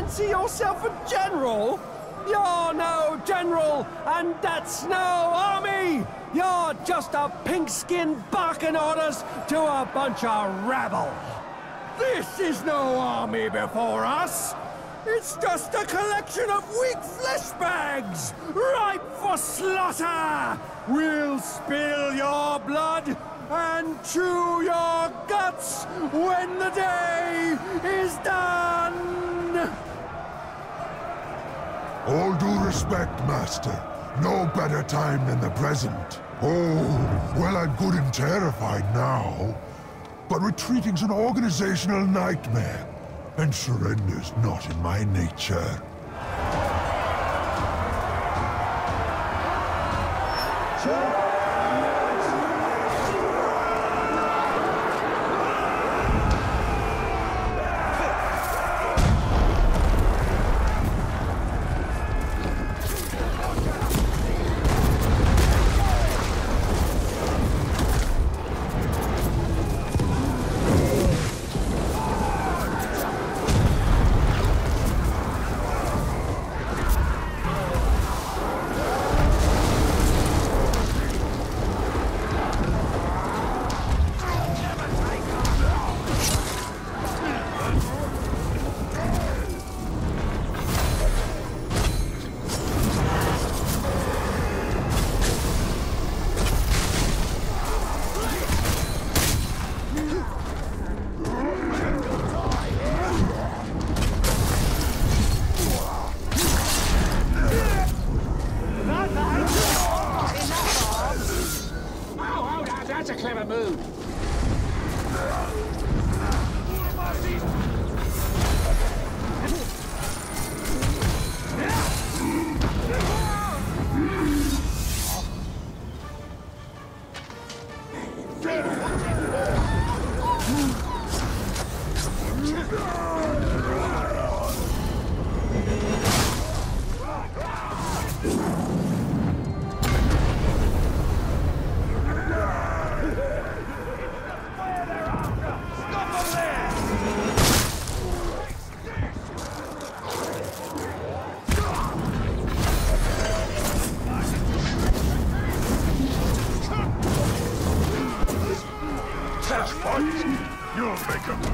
fancy yourself a general? You're no general, and that's no army! You're just a pink-skinned barking orders to a bunch of rabble! This is no army before us! It's just a collection of weak flesh bags, ripe for slaughter! We'll spill your blood and chew your guts when the day is done! All due respect, Master. No better time than the present. Oh, well, I'm good and terrified now. But retreating's an organizational nightmare. And surrender's not in my nature. That's a clever move. You'll make 'em.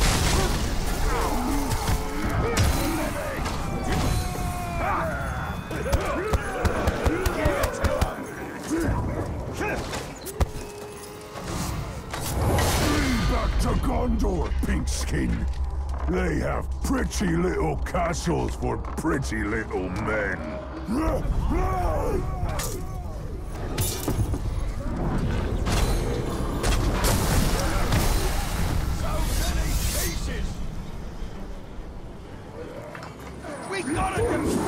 Back to Gondor, Pinkskin. They have pretty little castles for pretty little men. We got it!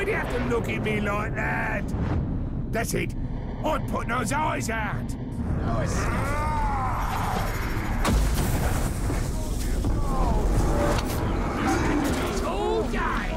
Why'd you have to look at me like that? That's it. I'm putting those eyes out. All day.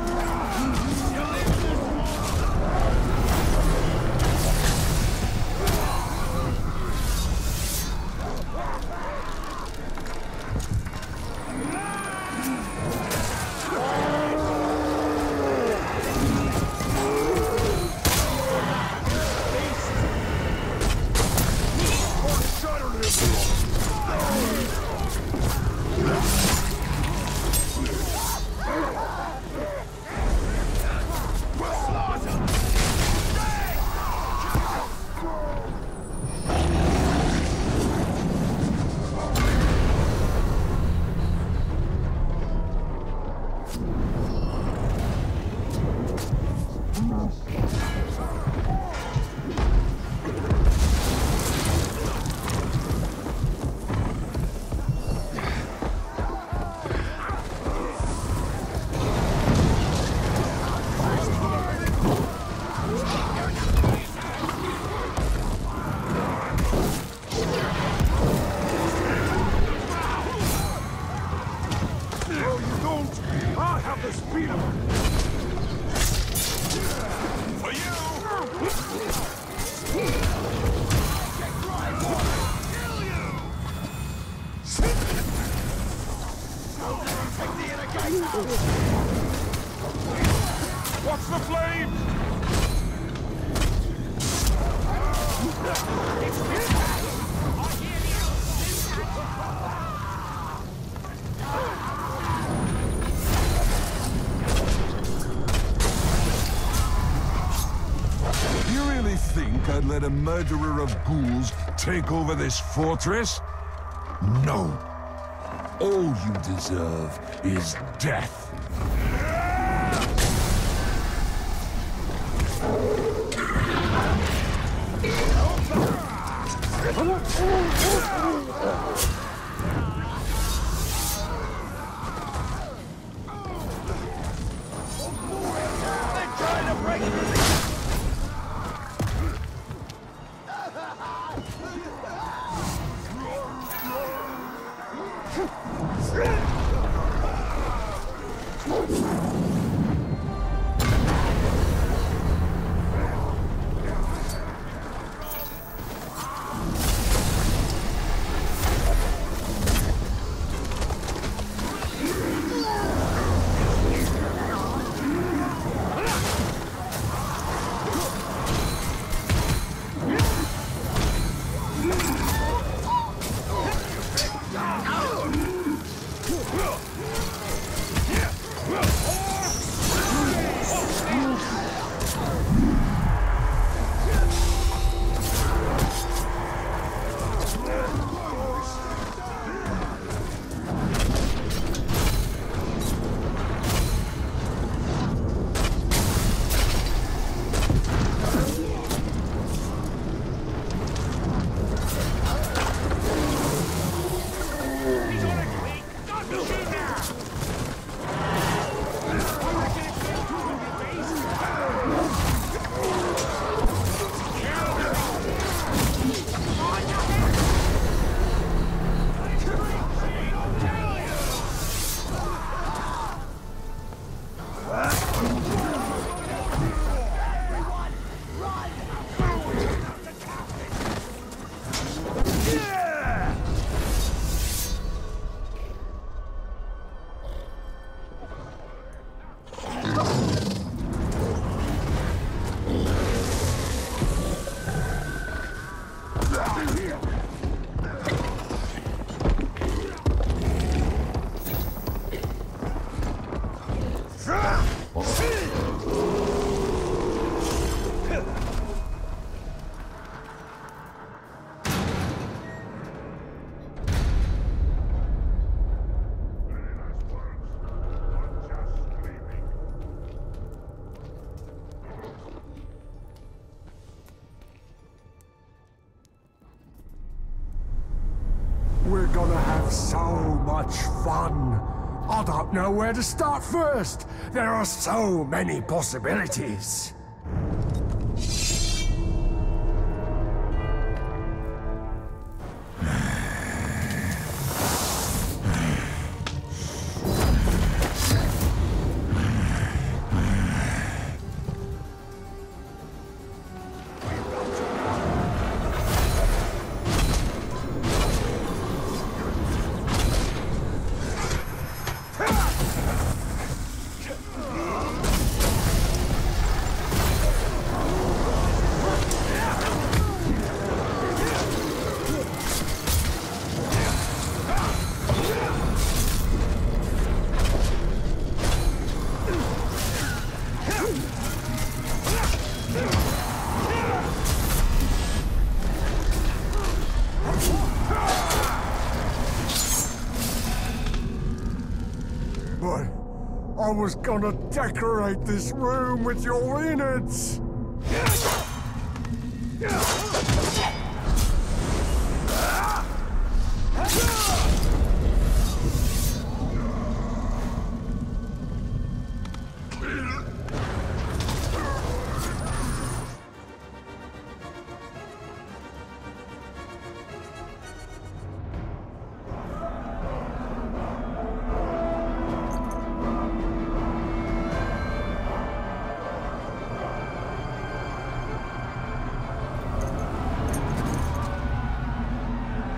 Watch the flame! You really think I'd let a murderer of ghouls take over this fortress? No. All you deserve is death. We're gonna have so much fun. I don't know where to start first. There are so many possibilities. But I was gonna decorate this room with your innards.